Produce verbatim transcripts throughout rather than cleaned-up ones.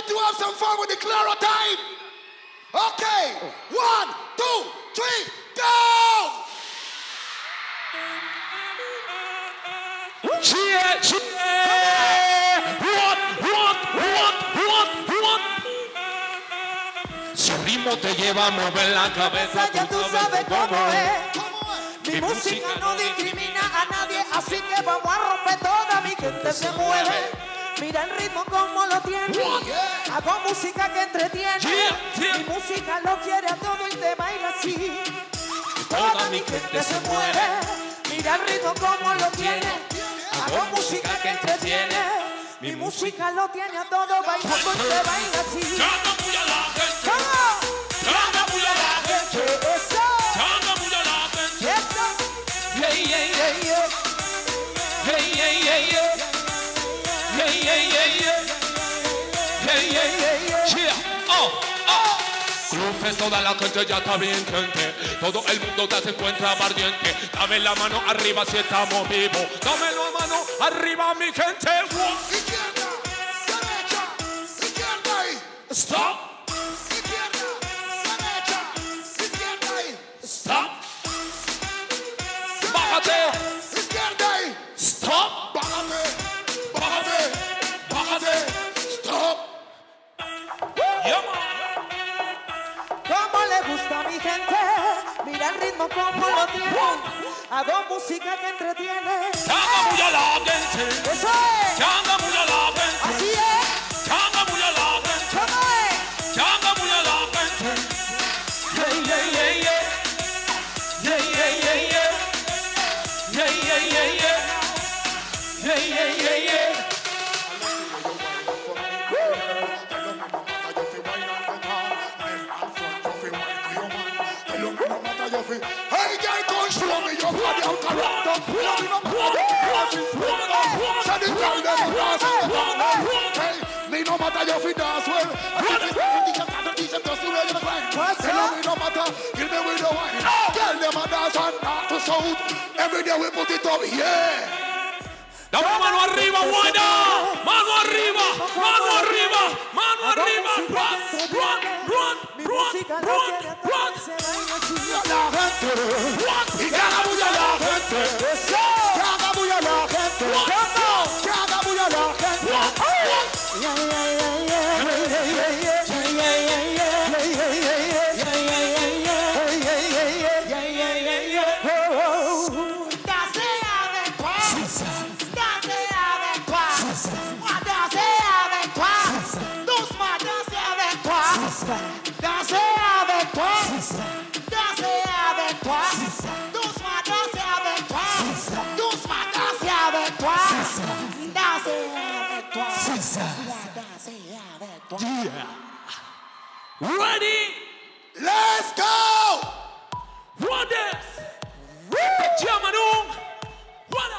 to have some fun with the Clara time. Okay, one, two, three, go! Cheer, cheer! Run, run, run, run, run. Su ritmo te lleva a mover la cabeza. Ya tú sabes cómo es. ¿Cómo es? Mi música no discrimina a nadie, así que vamos a romper toda. Mi gente se mueve. Mira el ritmo como lo tiene. Hago música que entretiene. Mi música lo quiere a todo y te baila así. Toda mi gente se mueve. Mira el ritmo como lo tiene. Hago música que entretiene. Mi música lo tiene a todo bailando y te baila así. Llama muy a la gente. ¿Cómo? Llama muy a la gente. Eso. Llama muy a la gente. Eso. Yeah, yeah, yeah, yeah. Yeah, yeah, yeah, yeah. Yeah, yeah, yeah, yeah. Yeah, yeah, yeah, yeah. Yeah. Oh, oh. Cruces, toda la gente ya está bien gente. Todo el mundo te se encuentra ardiente. Dame la mano arriba si estamos vivos. Dame la mano arriba, mi gente. Izquierda, derecha, izquierda y Stop. izquierda, derecha, izquierda y Stop. Bájate. izquierda y Stop. bájate, bájate, bájate, stop. Yeah, man. Como le gusta a mi gente, mira el ritmo como lo tiene. Hago música que entretiene. Llama muy a la gente. Eso es. Llama muy a la gente. Así es. Llama muy a la gente. ¿Cómo es? Llama muy a la gente. Yeah, yeah, yeah, yeah. Yeah, yeah, yeah, yeah. Yeah, yeah, yeah, yeah. Yeah, yeah, yeah, yeah. Hey, girl, come show me your body out of rock. Show me no body. Show the girl them a dance. Hey, me no matter you fi dance well. Teach them just the way you grind. Tell me no matter, kill me with the wine. Girl them a dance and not to south. Every day we put it up, yeah. Dame mano arriba, buena. Mano arriba, mano arriba, mano arriba. Run, run, run, Mi run, música lo run, quiere a todo run. y se baila así. La gente, y que haga bulla la gente. Eso. Que haga bulla la gente. Que haga bulla la gente. Yeah, yeah, yeah, yeah. Yeah, yeah, yeah, yeah. Yeah, yeah, yeah, yeah. Yeah, yeah, yeah, yeah. Yeah, yeah, yeah, yeah. Yeah, yeah, yeah, yeah. Yeah, yeah, yeah, yeah. Oh, oh. Danse avec toi. Danse avec toi. Danse avec toi. Doucement, danse avec toi. Danse avec toi. Danse avec toi. Doucement, danse avec toi. Doucement, danse avec toi. Danse avec toi. Danse avec toi. Ready? Let's go! Run this. Llamanum. Juana.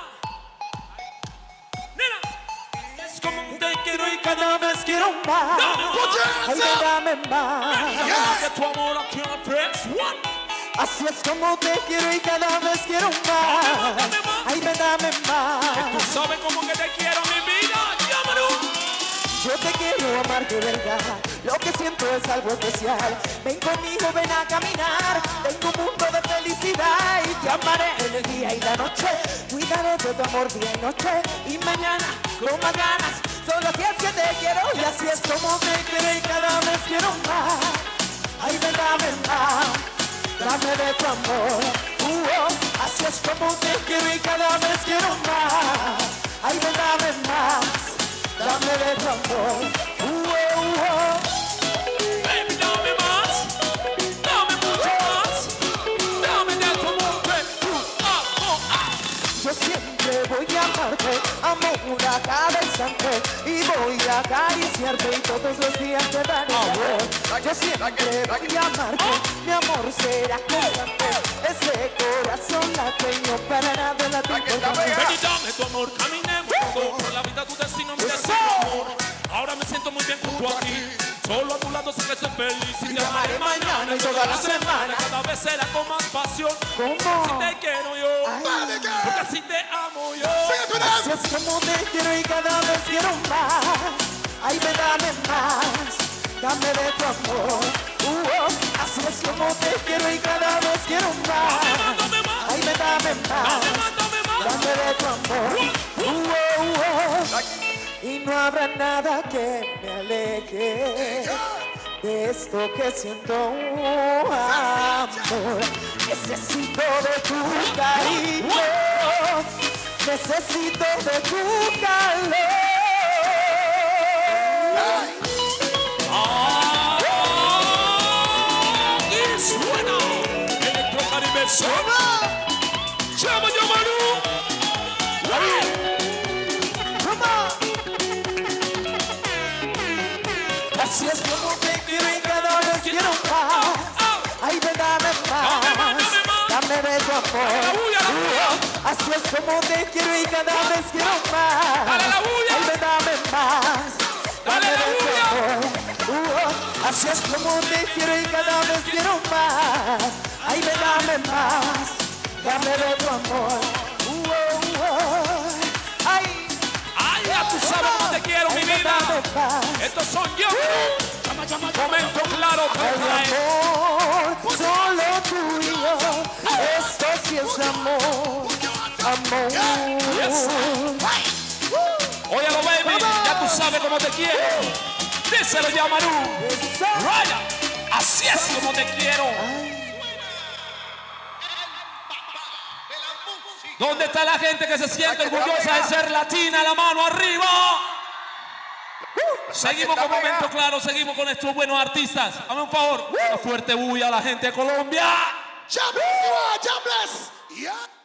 Nena. Es como te quiero y Cada vez quiero más. Put your hands Ay, up! dame más. Yes! que tu amor aquí en press. One. Así es como te quiero y cada vez quiero más. Ay, me dame Tú más. sabes cómo que te quiero, mi vida. Llamanum. Yo te quiero amar de verdad. Lo que siento es algo especial. Ven conmigo, ven a caminar. Tengo un mundo de felicidad y te amaré en el día y la noche. Cuidaré de tu amor día y noche. Y mañana con más ganas. Solo así es que te quiero y así es como te quiero y cada vez quiero más. Ay, ven, dame más. Dame de tu amor. Uh, oh. Así es como te quiero y cada vez quiero más. Ay, ven, dame más. Dame de tu amor. Uh, oh, oh. Baby, dame más. Dame mucho más. Dame de tu amor. Ven, tú, ah, oh, ah. Yo siempre voy a amarte, amor a cada instante. Y voy a acariciarte y todos los días te daré amor. Yo siempre voy a amarte, mi amor será constante. Ese corazón late y no parará de latir por tu amor. Ven y dame tu amor, caminemos juntos. Por la vida tu destino, mi destino, amor. Ahora me siento muy bien junto a ti. Solo a tu lado sé que estoy feliz. Y te amaré mañana y toda la semana. Cada vez será con más pasión. ¿Cómo? Si te quiero yo, Vale, girl. porque así te amo yo. Sing it to Así them! es como te quiero y cada vez quiero más. Ay, me dame más. dame de tu amor. Uh, oh, así es como te quiero y cada vez quiero más. Ay, me dame más, dame de tu amor. Uh, oh, uh, oh. Y no habrá nada que me aleje de esto que siento, amor. Necesito de tu cariño, necesito de tu calor. Ah, y suena Electro Caribe suena. Llama, llama, Así es como te quiero y cada vez quiero más. Ay, ven, dame más, dame de tu amor. Uh, así es como te quiero y cada vez quiero más. Dale la bulla. Ay, ven, dame más, dame Dale la de tu bulla. amor. Uh, así es como te quiero y cada vez quiero más. Ay, ven, dame más, dame de tu amor. Uh, uh, uh. Ay, Ay, ya tú sabes cómo te quiero, mi vida. Estos son yo. Momento claro, Ay, amor, solo tú y yo. Esto sí es amor, amor. Yes. Óyalo, baby. Ya tú sabes cómo te quiero. Díselo, Yamarú. Raya. Así es como te quiero. ¿Dónde está la gente que se siente orgullosa de ser latina? La mano arriba. Seguimos con Momento Claro, seguimos con estos buenos artistas. Dame un favor, una fuerte bulla a la gente de Colombia. God bless you all. God bless. Yeah.